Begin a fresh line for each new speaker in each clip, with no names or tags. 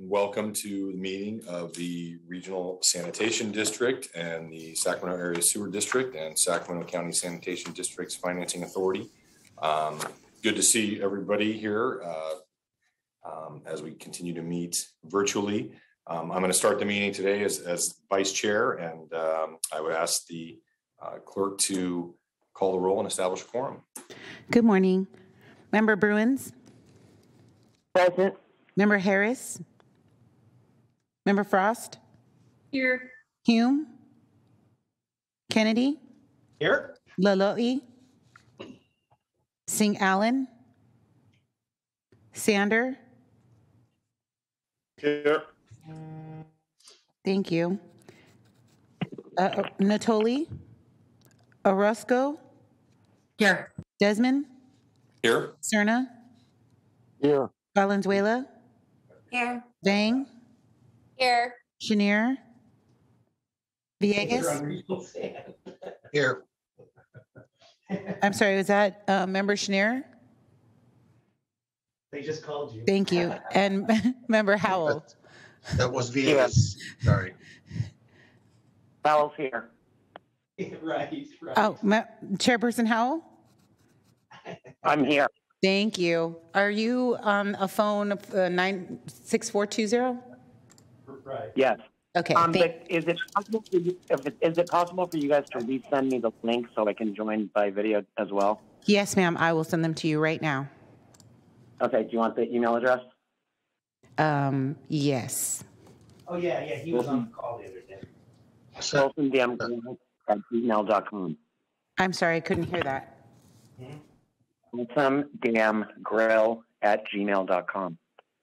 welcome to the meeting of the Regional Sanitation District and the Sacramento Area Sewer District and Sacramento County Sanitation District's Financing Authority. Good to see everybody here as we continue to meet virtually. I'm going to start the meeting today as Vice Chair, and I would ask the clerk to call the roll and establish a quorum.
Good morning. Member Bruins?
Present.
Member Harris? Member Frost?
Here.
Hume? Kennedy?
Here.
Laloi? Singh Allen? Sander?
Here.
Thank you. Natoli? Orozco?
Here.
Desmond?
Here.
Cerna?
Here.
Valenzuela?
Here.
Vang?
Here.
Chenier? Villegas?
Here.
I'm sorry, was that Member Chenier?
They just called you.
Thank you. And Member Howell?
That was Villegas. Sorry.
Fowles here.
Right.
Oh, Chairperson Howell?
I'm here.
Thank you. Are you on a phone 96420?
Right.
Yes.
Okay.
But is it possible for you, is it possible for you guys to resend me the link so I can join by video as well?
Yes, ma'am. I will send them to you right now.
Okay. Do you want the email address?
Yes.
Oh yeah, he was on the call the other day.
WilsonDamGrill@gmail.com.
I'm sorry, I couldn't hear that.
WilsonDamGrill@gmail.com.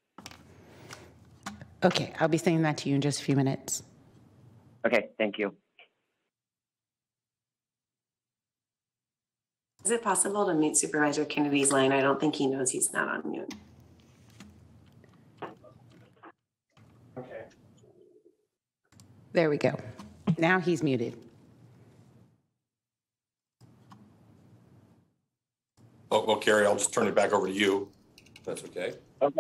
Okay, I'll be sending that to you in just a few minutes.
Okay. Thank you.
Is it possible to mute Supervisor Kennedy's line? I don't think he knows he's not on mute.
Okay.
There we go. Now he's muted.
Oh, well, Carrie, I'll just turn it back over to you, if that's okay.
Okay.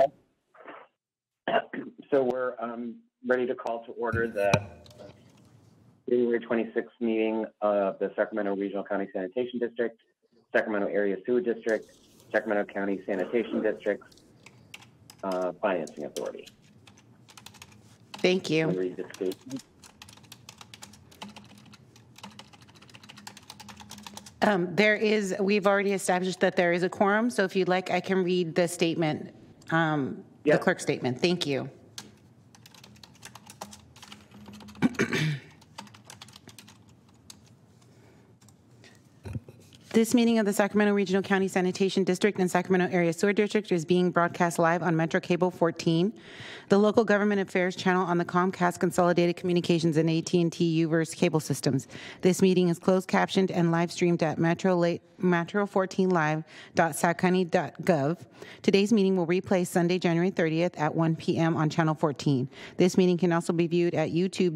So we're ready to call to order the January 26th meeting of the Sacramento Regional County Sanitation District, Sacramento Area Sewer District, Sacramento County Sanitation District's Financing Authority.
Thank you.
Read the statement.
We've already established that there is a quorum, so if you'd like, I can read the statement, the clerk's statement. Thank you. This meeting of the Sacramento Regional County Sanitation District and Sacramento Area Sewer District is being broadcast live on Metro Cable 14, the local government affairs channel on the Comcast Consolidated Communications and AT&T UVerse cable systems. This meeting is closed captioned and live streamed at metro14live.saccounty.gov. Today's meeting will replay Sunday, January 30th at 1 p.m. on Channel 14. This meeting can also be viewed at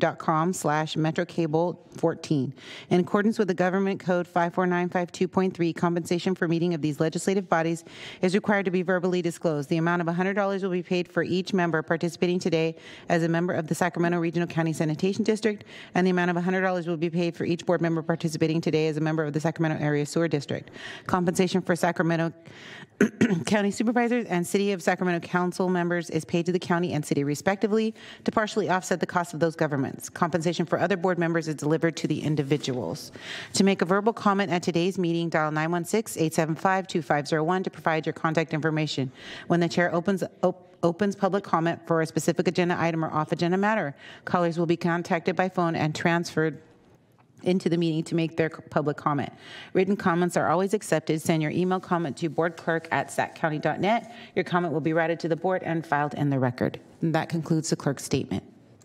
youtube.com/metrocable14. In accordance with the Government Code 54952.3, compensation for meeting of these legislative bodies is required to be verbally disclosed. The amount of $100 will be paid for each member participating today as a member of the Sacramento Regional County Sanitation District, and the amount of $100 will be paid for each board member participating today as a member of the Sacramento Area Sewer District. Compensation for Sacramento County Supervisors and City of Sacramento Council members is paid to the county and city respectively to partially offset the cost of those governments. Compensation for other board members is delivered to the individuals. To make a verbal comment at today's meeting, dial 916-875-2501 to provide your contact information. When the chair opens public comment for a specific agenda item or off-agenda matter, callers will be contacted by phone and transferred into the meeting to make their public comment. Written comments are always accepted. Send your email comment to boardclerk@saccounty.net. Your comment will be routed to the board and filed in the record. And that concludes the clerk's statement.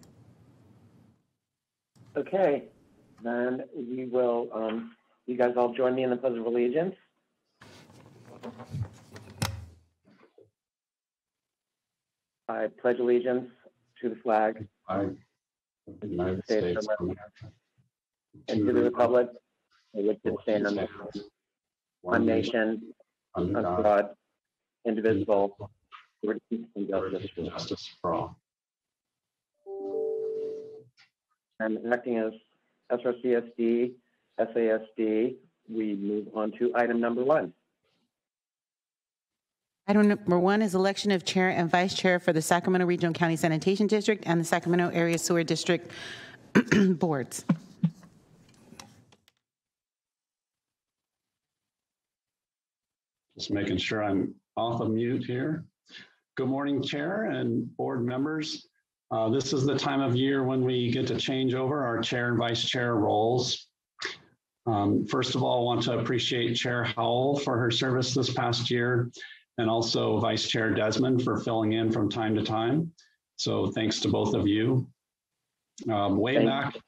Okay, then we will, you guys all join me in the Pledge of Allegiance. I pledge allegiance to the flag
of the United States of America,
and to the republic for which it stands one nation,
under
under
God,
God, indivisible, with peace and justice for all.
justice for all.
and acting as SRCSD, SASD, we move on to item number 1.
Item number 1 is election of chair and vice chair for the Sacramento Regional County Sanitation District and the Sacramento Area Sewer District boards.
Just making sure I'm off of mute here. Good morning, Chair and board members. This is the time of year when we get to change over our chair and vice chair roles. First of all, I want to appreciate Chair Howell for her service this past year, and also Vice Chair Desmond for filling in from time to time. So thanks to both of you. Way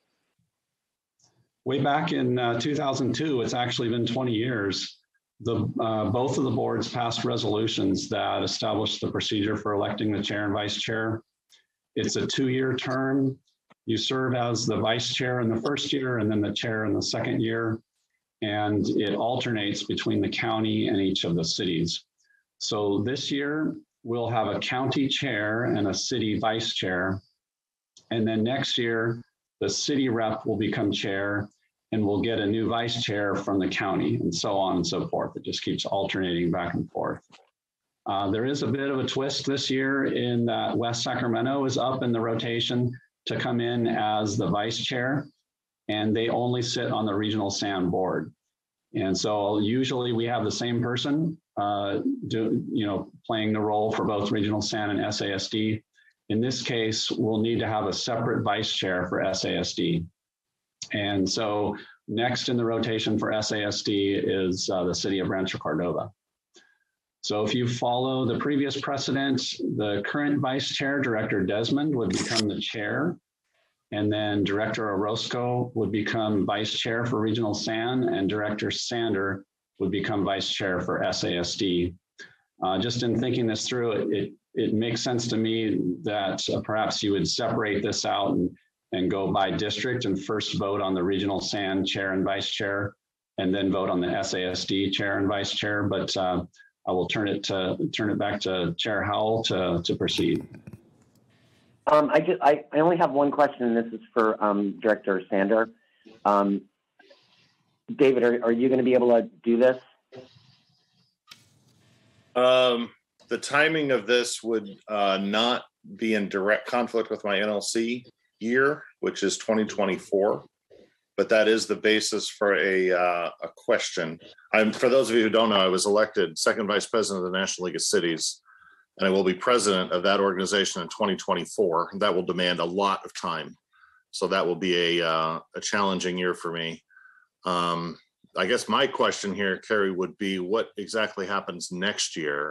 back in 2002, it's actually been 20 years. Both of the boards passed resolutions that established the procedure for electing the chair and vice chair. It's a 2-year term. You serve as the vice chair in the first year and then the chair in the second year. And it alternates between the county and each of the cities. So this year, we'll have a county chair and a city vice chair. And then next year, the city rep will become chair and we'll get a new vice chair from the county, and so on and so forth. It just keeps alternating back and forth. There is a bit of a twist this year in that West Sacramento is up in the rotation to come in as the vice chair, and they only sit on the regional SAN board. And so usually we have the same person playing the role for both regional SAN and SASD. In this case, we'll need to have a separate vice chair for SASD. And so next in the rotation for SASD is the city of Rancho Cordova. So if you follow the previous precedent, the current vice chair, Director Desmond, would become the chair. And then Director Orozco would become vice chair for regional SAN, and Director Sander would become vice chair for SASD. Just in thinking this through, it makes sense to me that perhaps you would separate this out and go by district and first vote on the regional SAN chair and vice chair, and then vote on the SASD chair and vice chair. But I will turn it back to Chair Howell to proceed.
I only have one question, and this is for Director Sander. David, are you going to be able to do this?
The timing of this would not be in direct conflict with my NLC year, which is 2024, but that is the basis for a question. For those of you who don't know, I was elected second vice president of the National League of Cities, and I will be president of that organization in 2024. That will demand a lot of time, so that will be a challenging year for me. I guess my question here, Carrie, would be what exactly happens next year?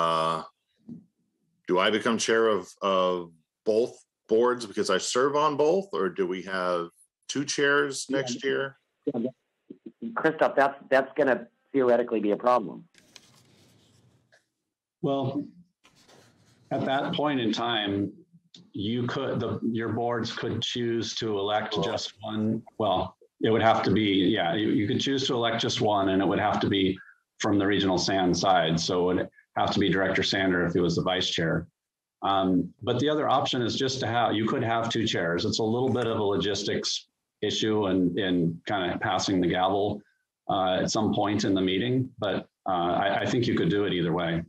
Do I become chair of both boards because I serve on both, or do we have 2 chairs next year?
Christoph, that's going to theoretically be a problem.
Well, at that point in time, your boards could choose to elect just one. Well, it would have to be, you could choose to elect just one, and it would have to be from the regional SAN side. So it would have to be Director Sander if he was the vice chair. But the other option is just you could have 2 chairs. It's a little bit of a logistics issue and kind of passing the gavel at some point in the meeting, but I think you could do it either way.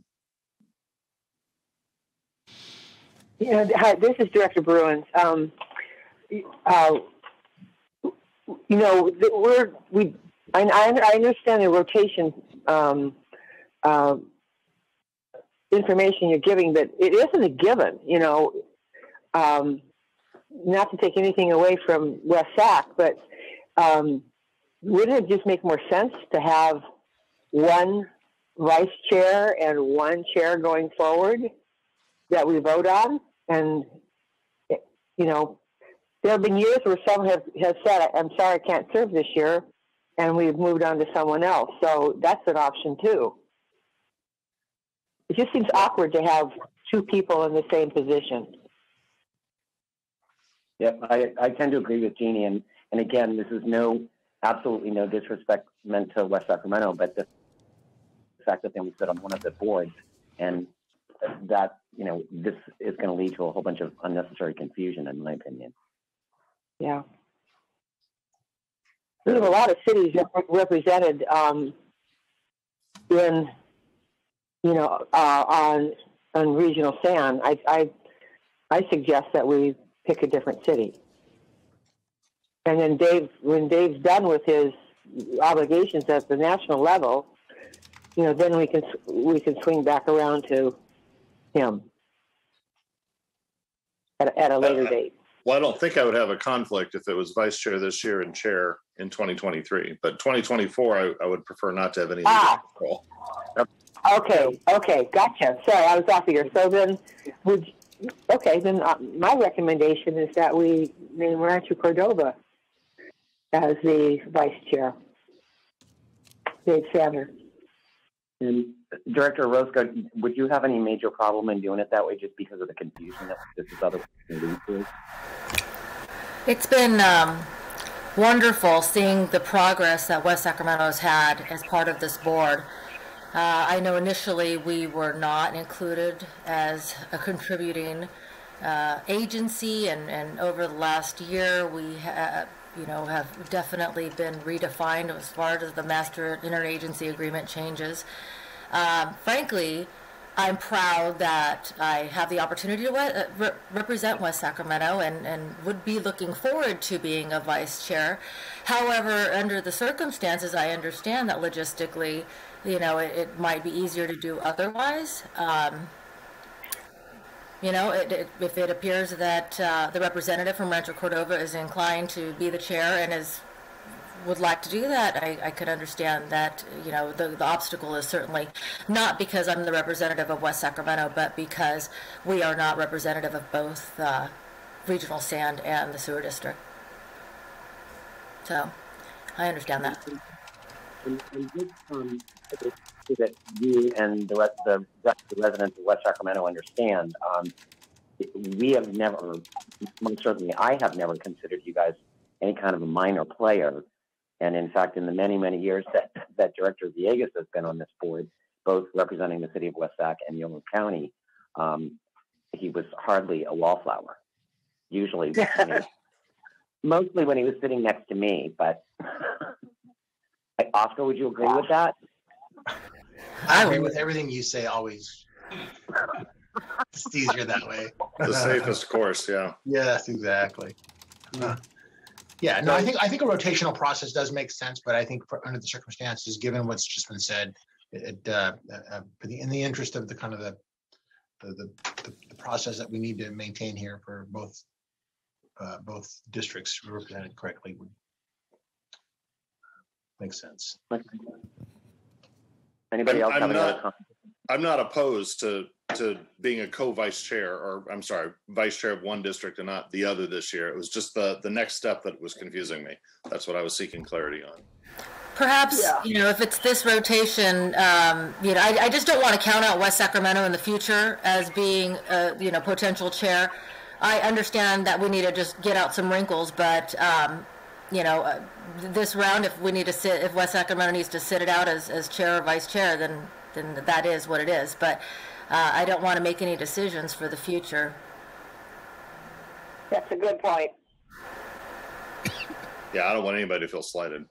Hi, this is Director Bruins. I understand the rotation information you're giving, but it isn't a given, not to take anything away from West Sac, but wouldn't it just make more sense to have one vice chair and one chair going forward that we vote on? And, there have been years where some have said, I'm sorry, I can't serve this year, and we've moved on to someone else. So that's an option too. It just seems awkward to have 2 people in the same position.
Yep, I tend to agree with Jeannie. And again, this is absolutely no disrespect meant to West Sacramento, but the fact that then we sit on one of the boards, and that, this is going to lead to a whole bunch of unnecessary confusion, in my opinion.
Yeah. We have a lot of cities represented in, on regional SAN. I suggest that we pick a different city. And then when Dave's done with his obligations at the national level, then we can swing back around to him at a later date.
Well, I don't think I would have a conflict if it was vice chair this year and chair in 2023, but 2024, I would prefer not to have any control.
Okay, gotcha. Sorry, I was off of here. So then, my recommendation is that we name Rancho Cordova as the vice chair. Dave Sander.
And Director Roscoe, would you have any major problem in doing it that way just because of the confusion that this is otherwise leading to?
It's been wonderful seeing the progress that West Sacramento has had as part of this board. I know initially we were not included as a contributing agency, and over the last year we have definitely been redefined as far as the master interagency agreement changes. Frankly, I'm proud that I have the opportunity to represent West Sacramento and would be looking forward to being a vice chair. However, under the circumstances, I understand that logistically, it might be easier to do otherwise. If it appears that the representative from Rancho Cordova is inclined to be the chair and would like to do that, I could understand that. The obstacle is certainly not because I'm the representative of West Sacramento, but because we are not representative of both Regional Sand and the Sewer District. So I understand that.
And that you and the rest of the residents of West Sacramento understand, we have never, most certainly I have never considered you guys any kind of a minor player. And in fact, in the many, many years that Director Villegas has been on this board, both representing the city of West Sac and Yolo County, he was hardly a wallflower. Usually, mostly when he was sitting next to me. But Oscar, would you agree with that?
I agree with everything you say. Always, it's easier that way.
The safest course, yeah.
Yes, exactly. Yeah, no, I think a rotational process does make sense, but I think under the circumstances, given what's just been said, in the interest of the kind of the process that we need to maintain here for both districts represented correctly would make sense.
Anybody else have another comment?
I'm not opposed to being a co-vice chair, or I'm sorry, vice chair of one district and not the other this year. It was just the next step that was confusing me. That's what I was seeking clarity on.
Perhaps, if it's this rotation, I just don't want to count out West Sacramento in the future as being, potential chair. I understand that we need to just get out some wrinkles, but, this round, if West Sacramento needs to sit it out as chair or vice chair, then that is what it is. But I don't want to make any decisions for the future.
That's a good point.
Yeah, I don't want anybody to feel slighted.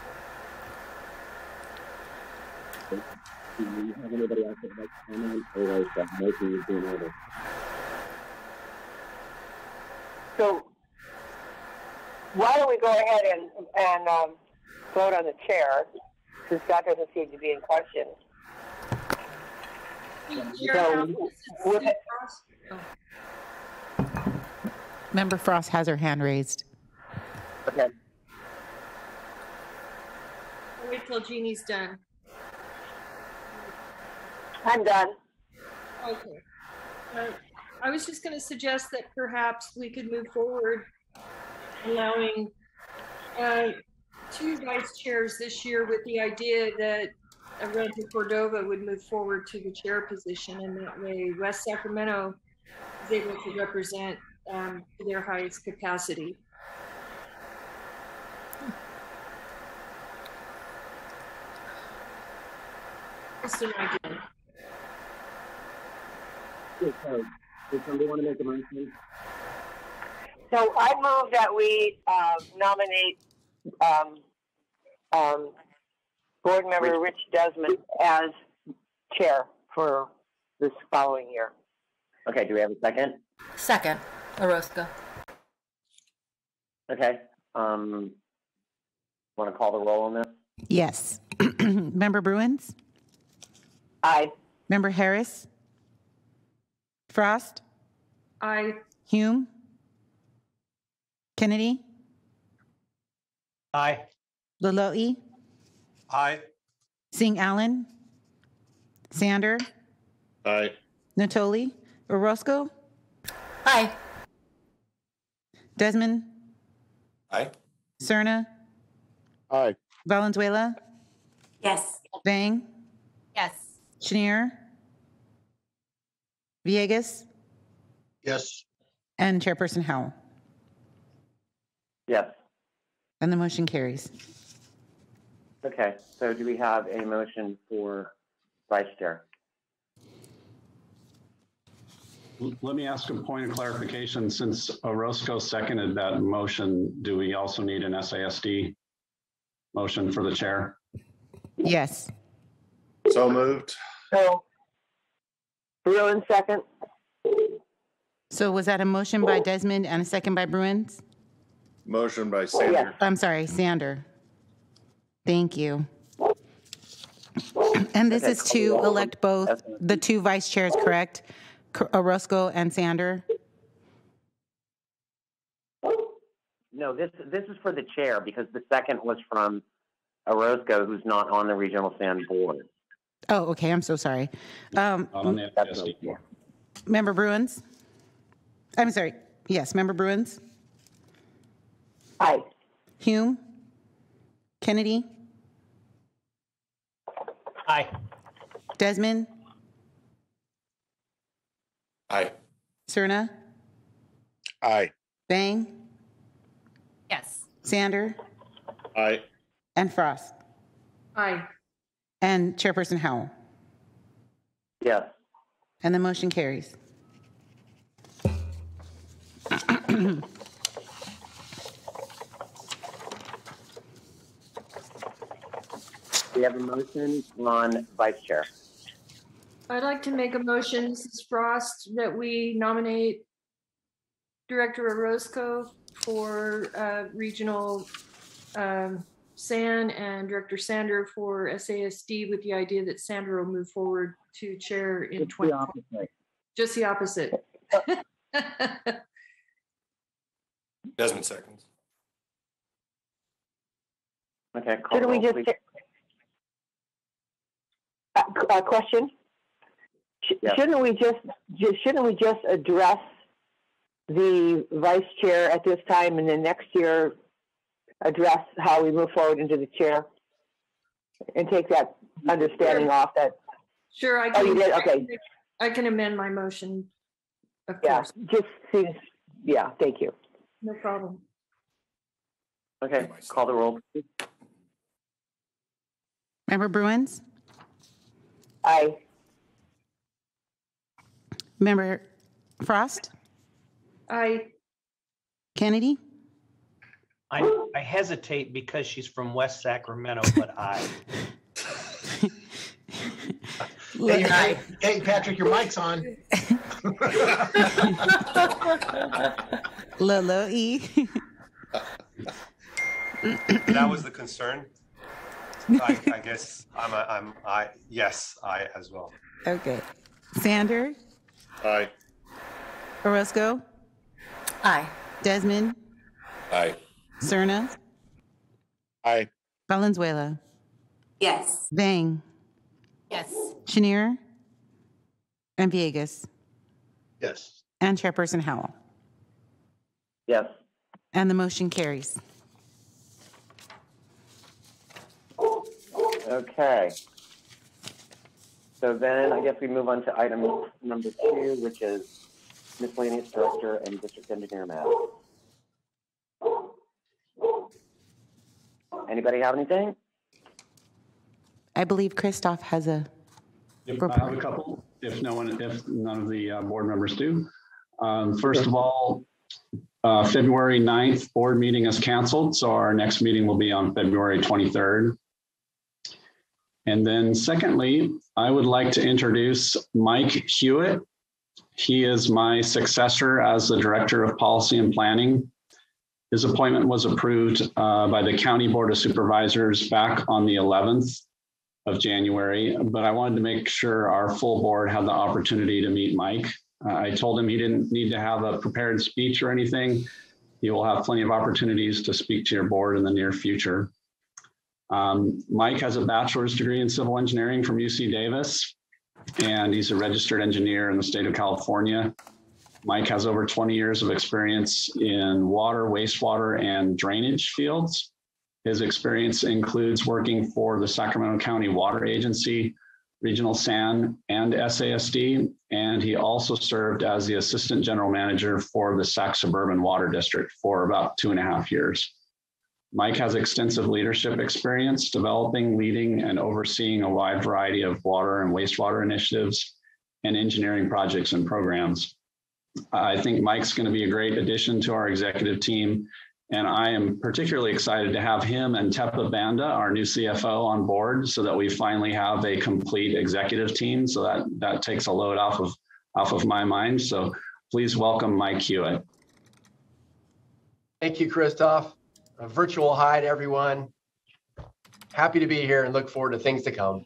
Do you have anybody else that would like to comment, or is that motion being ordered?
So why don't we go ahead and vote on the chair, since that doesn't seem to be in question.
Member Frost has her hand raised.
Okay.
Wait till Jeannie's done.
I'm done.
Okay. I was just going to suggest that perhaps we could move forward, allowing 2 vice chairs this year, with the idea that Rancho Cordova would move forward to the chair position, and that way West Sacramento is able to represent to their highest capacity. Just an idea.
Does somebody want to make a motion?
So I move that we nominate board member Rich Desmond as chair for this following year.
Okay, do we have a second?
Second, Orozco.
Okay. Want to call the roll on this?
Yes. Member Bruins?
Aye.
Member Harris? Frost?
Aye.
Hume? Kennedy?
Aye.
Laloe?
Aye.
Singh Allen? Sander?
Aye.
Natoli? Orozco?
Aye.
Desmond?
Aye.
Cerna?
Aye.
Valenzuela?
Yes.
Vang?
Yes.
Chenier? Villegas?
Yes.
And Chairperson Howell.
Yes.
And the motion carries.
Okay, so do we have a motion for vice chair?
Let me ask a point of clarification. Since Orozco seconded that motion, do we also need an SASD motion for the chair?
Yes.
So moved.
So Bruin second.
So was that a motion by Desmond and a second by Bruins?
Motion by Sander.
I'm sorry, Sander. Thank you. And this
Okay,
is
call the
to
roll.
elect both the two vice chairs, correct? Orozco and Sander?
No, this is for the chair because the second was from Orozco, who's not on the regional sand board.
Oh, okay, I'm so sorry.
Not on the
That's
SASD.
okay.
Member Bruins? I'm sorry, yes, Member Bruins?
Aye.
Hume? Kennedy?
Aye.
Desmond?
Aye.
Cerna?
Aye.
Bang?
Yes.
Sander?
Aye.
And Frost?
Aye.
And Chairperson Howell?
Yes.
And the motion carries.
We have a motion on vice chair.
I'd like to make a motion, Mrs. Frost, that we nominate Director Orozco for regional SAN and Director Sander for SASD with the idea that Sander will move forward to chair in 2020. Just the opposite.
Desmond seconds.
Okay, call the
Shouldn't we
roll,
just,
please.
question?
Yeah.
Shouldn't we just address the vice chair at this time and then next year address how we move forward into the chair? And take that understanding off that,
Sure, I
oh, you
can,
did, okay,
I can amend my motion. Of
yeah,
course,
just seems, yeah, thank you.
no problem.
Okay, call the roll, please.
Member Bruins?
Aye.
Member Frost?
Aye.
Kennedy?
I hesitate because she's from West Sacramento, but aye.
Hey, Patrick, your mic's on.
Laloe?
That was the concern. I guess yes, I as well.
Okay. Sander?
Aye.
Orozco?
Aye.
Desmond?
Aye.
Cerna?
Aye.
Valenzuela?
Yes.
Vang?
Yes.
Chenier? And Villegas?
Yes.
And Chairperson Howell?
Yes.
And the motion carries.
Okay. So then I guess we move on to item number 2, which is miscellaneous director and district engineer matter. Anybody have anything?
I believe Christoph has a
I have a couple, if none of the board members do. First of all, February 9th board meeting is canceled, so our next meeting will be on February 23rd. And then secondly, I would like to introduce Mike Hewitt. He is my successor as the Director of Policy and Planning. His appointment was approved by the County Board of Supervisors back on the 11th of January, but I wanted to make sure our full board had the opportunity to meet Mike. I told him he didn't need to have a prepared speech or anything. He will have plenty of opportunities to speak to your board in the near future. Mike has a bachelor's degree in civil engineering from UC Davis, and he's a registered engineer in the state of California. Mike has over 20 years of experience in water, wastewater, and drainage fields. His experience includes working for the Sacramento County Water Agency, Regional SAN, and SASD, and he also served as the Assistant General Manager for the Sac Suburban Water District for about 2.5 years. Mike has extensive leadership experience developing, leading, and overseeing a wide variety of water and wastewater initiatives and engineering projects and programs. I think Mike's going to be a great addition to our executive team, and I am particularly excited to have him and Tepa Banda, our new CFO, on board so that we finally have a complete executive team. So that takes a load off of my mind. So please welcome Mike Hewitt.
Thank you, Christoph. A virtual hi to everyone. Happy to be here and look forward to things to come.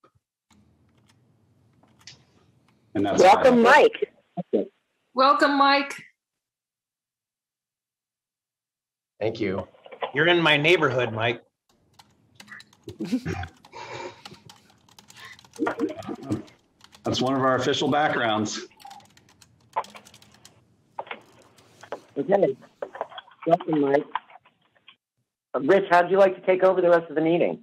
And that's
welcome, Mike.
Welcome, Mike.
Thank you.
You're in my neighborhood, Mike.
That's one of our official backgrounds.
Okay. Welcome, Mike. Rich, how'd you like to take over the rest of the meeting?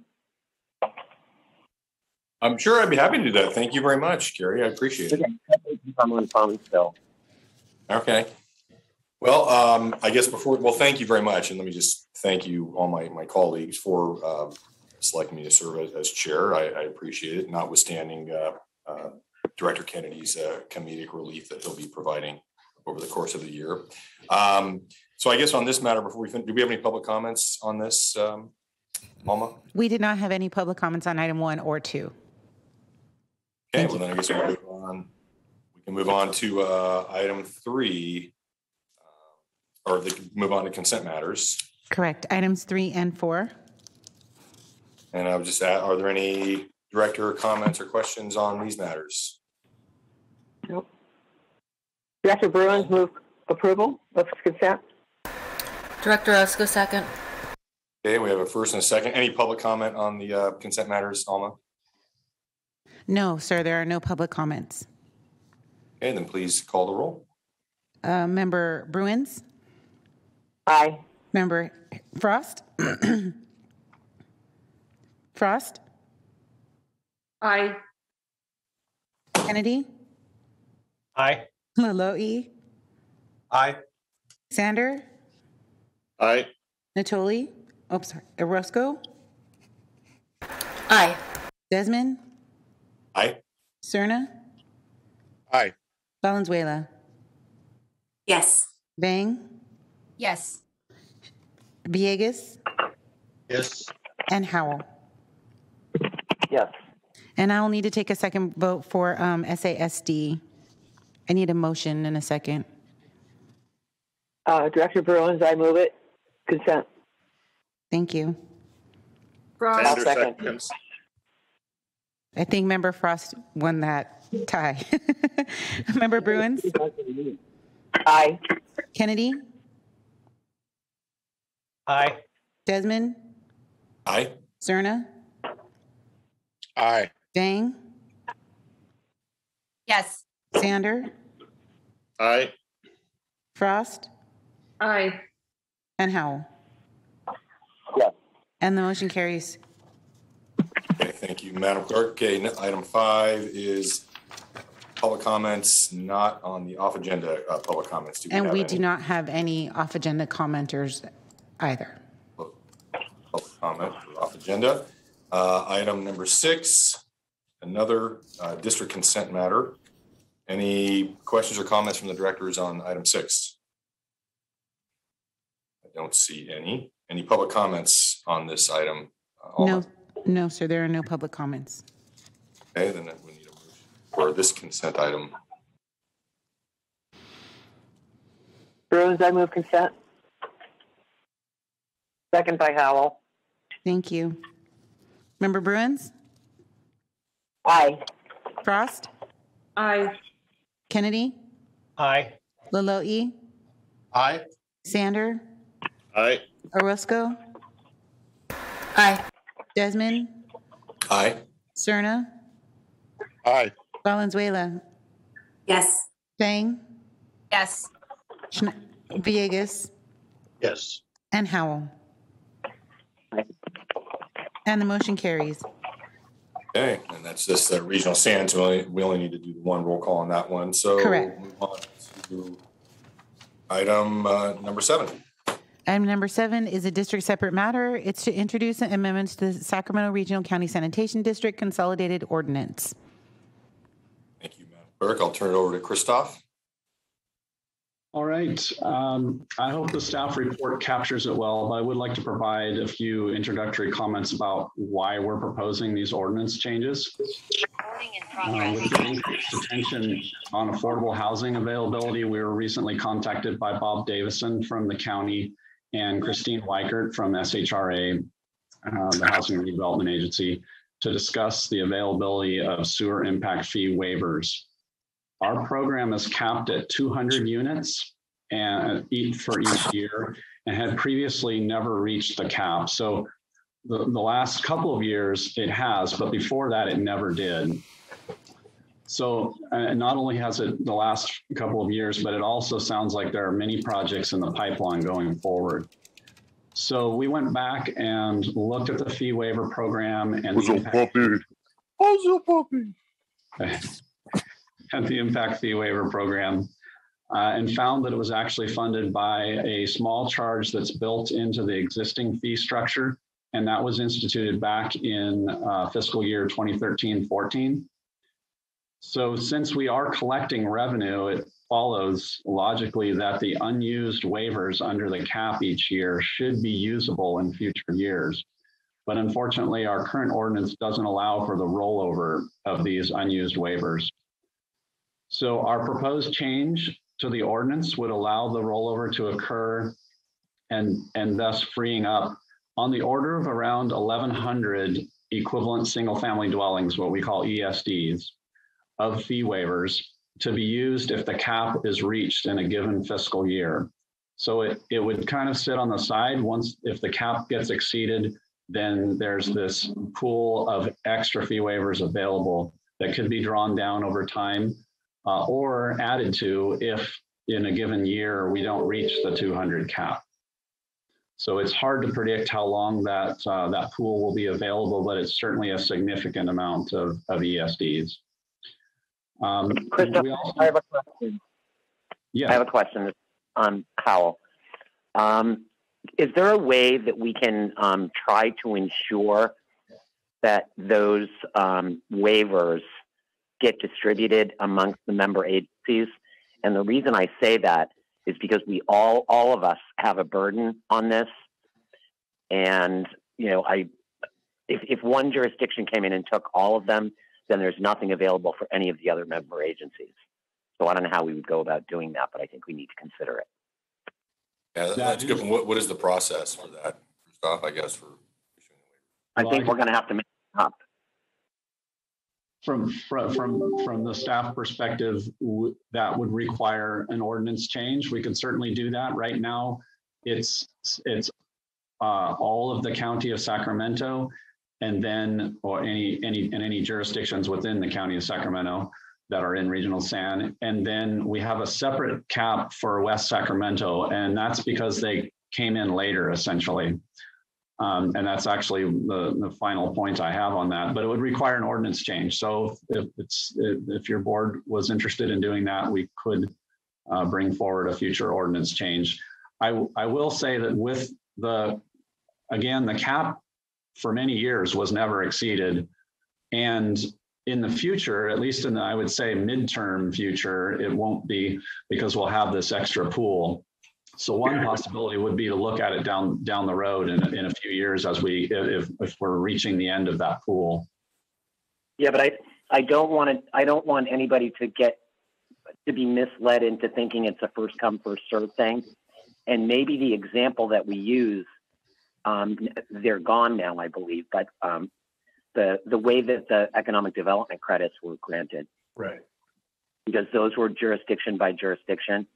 I'm sure I'd be happy to do that. Thank you very much, Gary. I appreciate it.
I'm on phone still.
Okay. Well, I guess thank you very much. And let me just thank you, all my colleagues, for selecting me to serve as chair. I appreciate it, notwithstanding Director Kennedy's comedic relief that he'll be providing over the course of the year. So I guess on this matter, before we finish, do we have any public comments on this, Alma?
We did not have any public comments on item 1 or 2.
Okay, well then I guess we'll move on. We can move on to item 3, or move on to consent matters.
Correct. Items 3 and 4.
And I would just add, are there any director comments or questions on these matters?
Nope. Director Bruins, move approval of consent.
Director Usko, second.
Okay, we have a first and a second. Any public comment on the consent matters, Alma?
No, sir, there are no public comments.
Okay, then please call the roll.
Member Bruins?
Aye.
Member Frost? Frost?
Aye.
Kennedy?
Aye.
Laloe?
Aye.
Sander?
Aye.
Natoli? Oh, sorry. Orozco?
Aye.
Desmond?
Aye.
Cerna?
Aye.
Valenzuela?
Yes.
Vang?
Yes.
Villegas?
Yes.
And Howell?
Yes.
And I will need to take a second vote for SASD. I need a motion in a second.
Director Bruins, I move it. Consent.
Thank you.
Frost.
Sander
second.
seconds.
I think Member Frost won that tie. Member Bruins?
Aye.
Kennedy?
Aye.
Desmond?
Aye.
Cerna?
Aye.
Vang?
Yes.
Sander?
Aye.
Frost?
Aye.
And Howell?
Yes.
And the motion carries.
Okay, thank you, Madam Clerk. Okay, item 5 is public comments not on the off-agenda public comments. Do
And we
have
do
any
not have any off-agenda commenters either.
public comment for off-agenda? Item number 6, another district consent matter. Any questions or comments from the directors on item 6? don't see any. Any public comments on this item? Alma?
No, sir, there are no public comments.
Okay, then we need a motion for this consent item.
Bruins, I move consent. Second by Howell.
Thank you. Member Bruins?
Aye.
Frost?
Aye.
Kennedy?
Aye.
Laloe?
Aye.
Sander?
Aye.
Orozco?
Aye.
Desmond?
Aye.
Cerna?
Aye.
Valenzuela?
Yes.
Chang?
Yes.
Villegas?
Yes.
And Howell? And the motion carries.
Okay, and that's just the regional sand. So we only need to do one roll call on that one. So
Correct.
Move on to item number 7.
Item number 7 is a district separate matter. It's to introduce amendments to the Sacramento Regional County Sanitation District Consolidated Ordinance.
Thank you, Madam Clerk. I'll turn it over to Christoph.
All right. I hope the staff report captures it well, but I would like to provide a few introductory comments about why we're proposing these ordinance changes. With the increased attention on affordable housing availability, we were recently contacted by Bob Davison from the county and Christine Weichert from SHRA, the Housing and Redevelopment Agency, to discuss the availability of sewer impact fee waivers. Our program is capped at 200 units and for each year, and had previously never reached the cap. So the last couple of years it has, but before that it never did. So not only has it the last couple of years, but it also sounds like there are many projects in the pipeline going forward. So we went back and looked at the fee waiver program and the impact fee waiver program, and found that it was actually funded by a small charge that's built into the existing fee structure. And that was instituted back in fiscal year 2013-14. So since we are collecting revenue, it follows logically that the unused waivers under the cap each year should be usable in future years. But unfortunately, our current ordinance doesn't allow for the rollover of these unused waivers. So our proposed change to the ordinance would allow the rollover to occur and thus freeing up on the order of around 1,100 equivalent single family dwellings, what we call ESDs, of fee waivers to be used if the cap is reached in a given fiscal year. So it would kind of sit on the side. Once, if the cap gets exceeded, then there's this pool of extra fee waivers available that could be drawn down over time or added to if in a given year we don't reach the 200 cap. So it's hard to predict how long that pool will be available, but it's certainly a significant amount of ESDs.
Christoph, I have a question.
Yeah.
I have a question on Howell. Is there a way that we can try to ensure that those waivers get distributed amongst the member agencies? And the reason I say that is because we all of us have a burden on this. And, you know, if one jurisdiction came in and took all of them, then there's nothing available for any of the other member agencies. So I don't know how we would go about doing that, but I think we need to consider it.
Yeah, that's a good one. What is the process for that, Christoph, I guess, for
I think we're going to have to make it up.
From the staff perspective, that would require an ordinance change. We can certainly do that. Right now, it's all of the county of Sacramento, and then or any jurisdictions within the county of Sacramento that are in regional SAN. And then we have a separate cap for West Sacramento, and that's because they came in later, essentially. And that's actually the final point I have on that, but it would require an ordinance change. So if your board was interested in doing that, we could bring forward a future ordinance change. I will say that with the cap for many years was never exceeded. And in the future, at least in the, I would say midterm future, it won't be, because we'll have this extra pool. So one possibility would be to look at it down the road in a few years as if we're reaching the end of that pool.
Yeah, but I don't want anybody to be misled into thinking it's a first come first served thing. And maybe the example that we use, they're gone now, I believe, but the way that the economic development credits were granted.
Right.
Because those were jurisdiction by jurisdiction.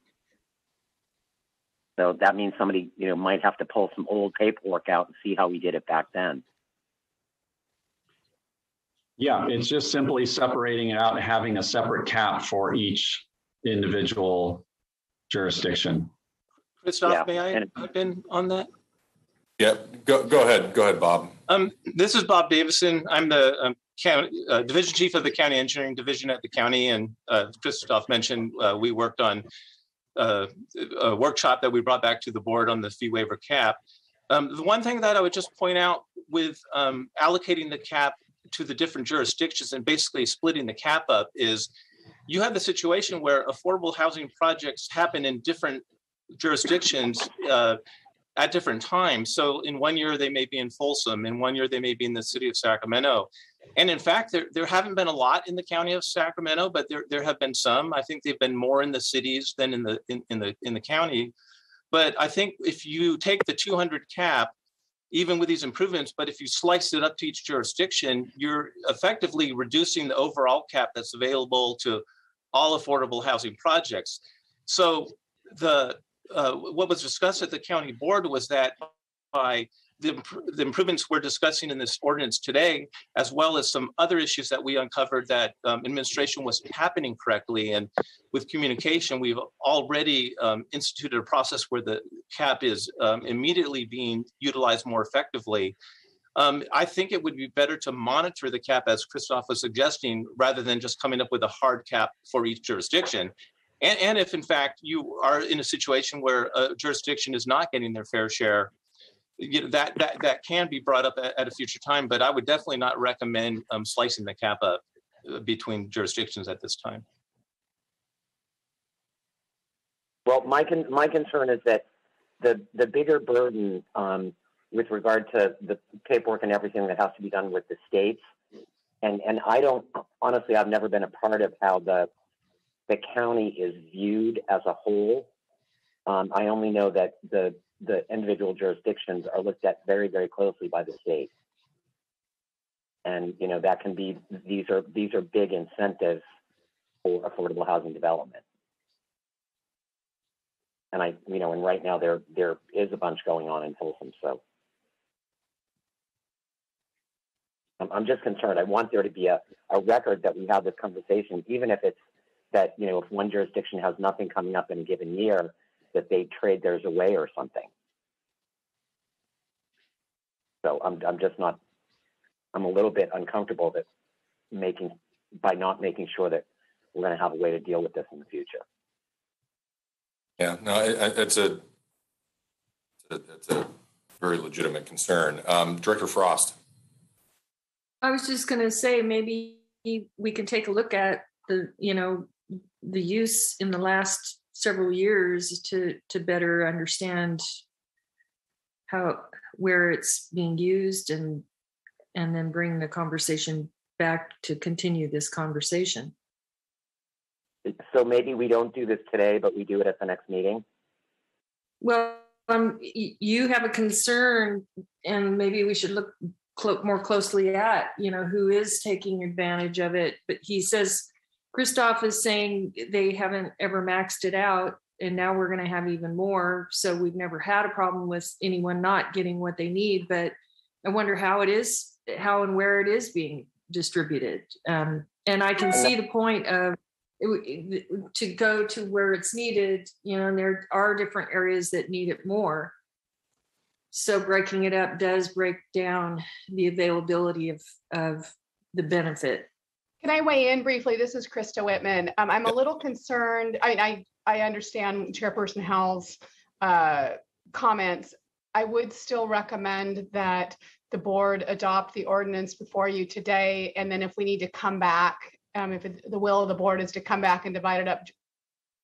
So that means somebody, might have to pull some old paperwork out and see how we did it back then.
Yeah, it's just simply separating it out and having a separate cap for each individual jurisdiction.
Christoph, may I pipe in on that?
Yeah, go ahead. Go ahead, Bob.
This is Bob Davison. I'm the division chief of the county engineering division at the county. And Christoph mentioned we worked on a workshop that we brought back to the board on the fee waiver cap. The one thing that I would just point out with allocating the cap to the different jurisdictions and basically splitting the cap up is you have the situation where affordable housing projects happen in different jurisdictions at different times. So in one year, they may be in Folsom. In one year, they may be in the city of Sacramento. And in fact, there haven't been a lot in the county of Sacramento, but there have been some. I think they've been more in the cities than in the county. But I think if you take the 200 cap, even with these improvements, but if you slice it up to each jurisdiction, you're effectively reducing the overall cap that's available to all affordable housing projects. So what was discussed at the county board was that by the improvements we're discussing in this ordinance today, as well as some other issues that we uncovered that administration wasn't happening correctly. And with communication, we've already instituted a process where the cap is immediately being utilized more effectively. I think it would be better to monitor the cap as Christoph was suggesting, rather than just coming up with a hard cap for each jurisdiction. And if in fact you are in a situation where a jurisdiction is not getting their fair share, that can be brought up at a future time, but I would definitely not recommend slicing the cap up between jurisdictions at this time.
Well, my concern is that the bigger burden with regard to the paperwork and everything that has to be done with the states, and I don't, honestly, I've never been a part of how the county is viewed as a whole. I only know that the individual jurisdictions are looked at very, very closely by the state. And, that can be, these are big incentives for affordable housing development. And and right now there is a bunch going on in Folsom. So I'm just concerned. I want there to be a record that we have this conversation, even if it's that, if one jurisdiction has nothing coming up in a given year, that they trade theirs away or something. So I'm a little bit uncomfortable by not making sure that we're going to have a way to deal with this in the future.
Yeah, no, it's a very legitimate concern. Director Frost.
I was just going to say, maybe we can take a look at the use in the last several years to better understand where it's being used and then bring the conversation back to continue this conversation.
So maybe we don't do this today, but we do it at the next meeting.
Well, you have a concern, and maybe we should look more closely at, who is taking advantage of it. But he says, Christoph is saying they haven't ever maxed it out, and now we're going to have even more. So we've never had a problem with anyone not getting what they need, but I wonder how and where it is being distributed. And I can see the point of to go to where it's needed, and there are different areas that need it more. So breaking it up does break down the availability of the benefit.
Can I weigh in briefly? This is Krista Whitman. I'm a little concerned. I understand Chairperson Howell's comments. I would still recommend that the board adopt the ordinance before you today. And then if we need to come back, if the will of the board is to come back and divide it up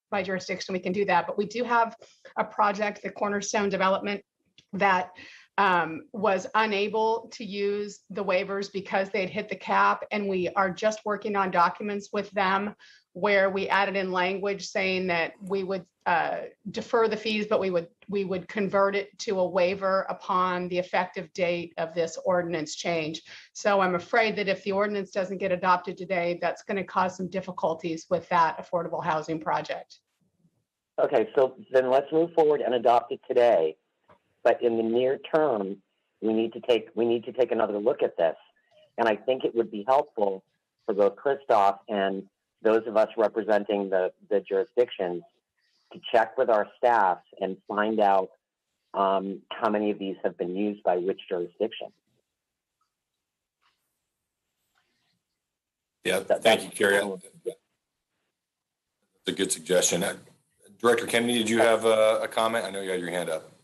by jurisdiction, we can do that. But we do have a project, the Cornerstone Development, that was unable to use the waivers because they'd hit the cap. And we are just working on documents with them where we added in language saying that we would defer the fees, but we would convert it to a waiver upon the effective date of this ordinance change. So I'm afraid that if the ordinance doesn't get adopted today, that's going to cause some difficulties with that affordable housing project.
Okay, so then let's move forward and adopt it today. But in the near term, we need to take another look at this. And I think it would be helpful for both Christoph and those of us representing the jurisdictions to check with our staffs and find out how many of these have been used by which jurisdiction.
Yeah, thank you, Carrie. That's a good suggestion. Director Kennedy, did you have a comment? I know you had your hand up.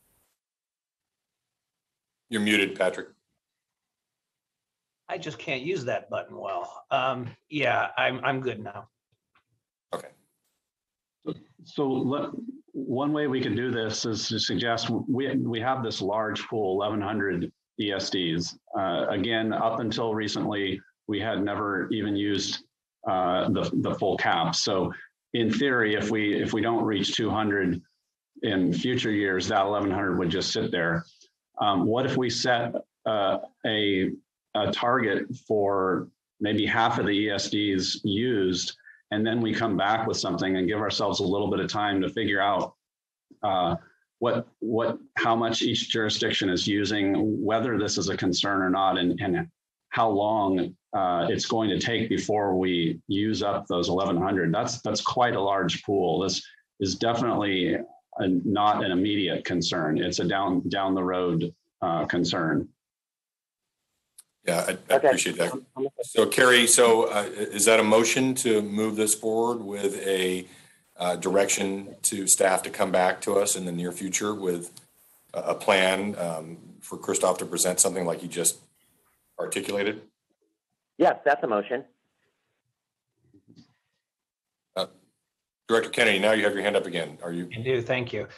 You're muted, Patrick.
I just can't use that button well. Yeah, I'm good now.
Okay.
So one way we can do this is to suggest we have this large pool, 1,100 ESDs. Again, up until recently, we had never even used the full cap. So in theory, if we don't reach 200 in future years, that 1,100 would just sit there. What if we set a target for maybe half of the ESDs used, and then we come back with something and give ourselves a little bit of time to figure out how much each jurisdiction is using, whether this is a concern or not, and how long it's going to take before we use up those 1,100. That's quite a large pool. This is definitely not an immediate concern. It's a down the road concern.
Yeah, I appreciate that. So Carrie, is that a motion to move this forward with a direction to staff to come back to us in the near future with a plan for Christoph to present something like he just articulated?
Yes, that's a motion.
Director Kennedy, now you have your hand up again. Are you?
I do, thank you.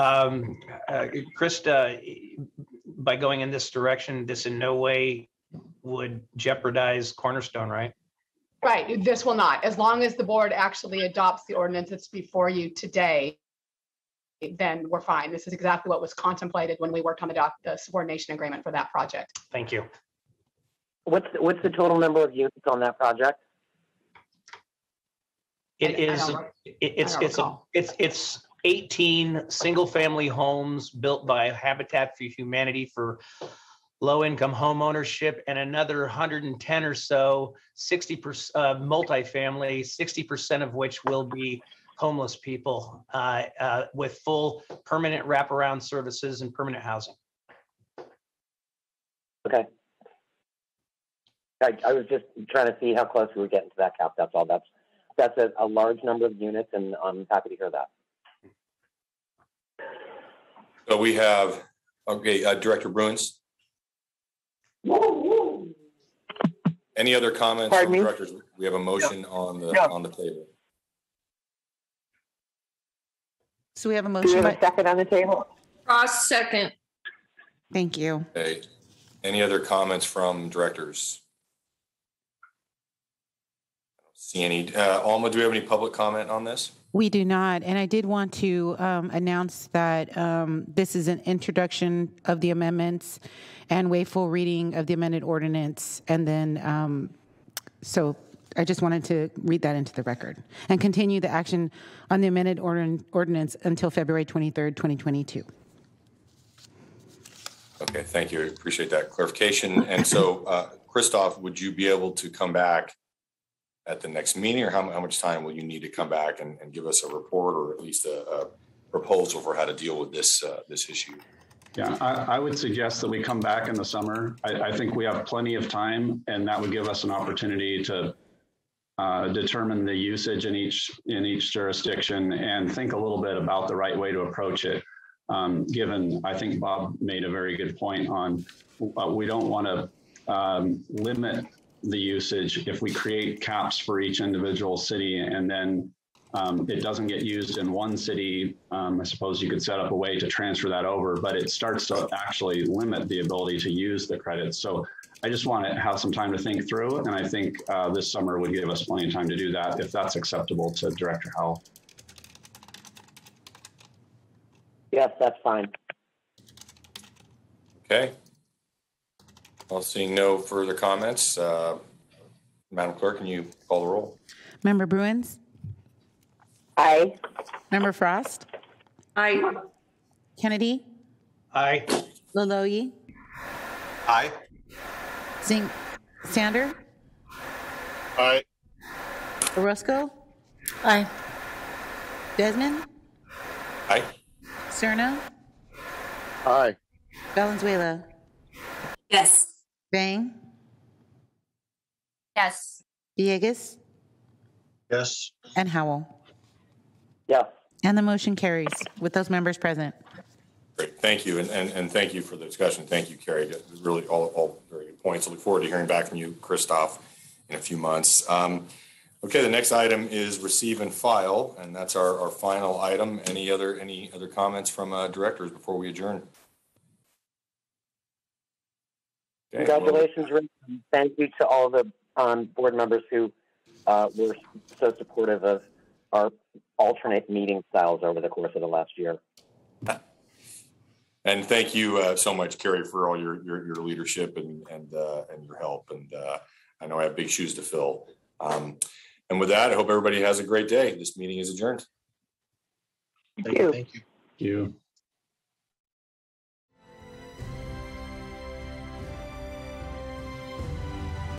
Krista, by going in this direction, this in no way would jeopardize Cornerstone, right?
Right, this will not. As long as the board actually adopts the ordinance that's before you today, then we're fine. This is exactly what was contemplated when we worked on the subordination agreement for that project.
Thank you.
What's the total number of units on that project?
It's 18 single-family homes built by Habitat for Humanity for low-income home ownership, and another 110 or so 60% multifamily, 60% of which will be homeless people with full permanent wraparound services and permanent housing.
Okay. I was just trying to see how close we were getting to that cap. That's all. That's a large number of units, and I'm happy to hear that.
So we have, okay, Director Bruins. Any other comments from directors? We have a motion on the table.
So we have a motion.
Do we have a second on the table?
Ross, second.
Thank you.
Okay. Any other comments from directors? I don't see any. Alma, do we have any public comment on this?
We do not. And I did want to announce that this is an introduction of the amendments and waive full reading of the amended ordinance. And then, so I just wanted to read that into the record and continue the action on the amended ordinance until February 23rd, 2022.
Okay, thank you. I appreciate that clarification. And so, Christoph, would you be able to come back at the next meeting, or how much time will you need to come back and give us a report, or at least a proposal for how to deal with this issue?
Yeah, I would suggest that we come back in the summer. I think we have plenty of time, and that would give us an opportunity to determine the usage in each jurisdiction and think a little bit about the right way to approach it. Given, I think Bob made a very good point on, we don't want to limit the usage if we create caps for each individual city and then it doesn't get used in one city. I suppose you could set up a way to transfer that over, but it starts to actually limit the ability to use the credits. So I just want to have some time to think through it. And I think this summer would give us plenty of time to do that if that's acceptable to Director Howell.
Yes, that's fine.
Okay. Well, seeing no further comments, Madam Clerk, can you call the roll?
Member Bruins?
Aye.
Member Frost?
Aye.
Kennedy?
Aye.
Laloye?
Aye.
Sander?
Aye.
Orozco?
Aye.
Desmond?
Aye.
Cerna?
Aye.
Valenzuela?
Yes.
Bang?
Yes.
Villegas?
Yes.
And Howell?
Yes.
And the motion carries with those members present.
Great, thank you, and thank you for the discussion. Thank you, Carrie. Really, all very good points. I look forward to hearing back from you, Christoph, in a few months. Okay, the next item is receive and file, and that's our final item. Any other comments from directors before we adjourn? Okay,
Congratulations, Rick. Thank you to all the board members who were so supportive of our alternate meeting styles over the course of the last year.
And thank you so much, Carrie, for all your leadership and your help. And I know I have big shoes to fill. And with that, I hope everybody has a great day. This meeting is adjourned.
Thank you.
Thank you.
Thank you.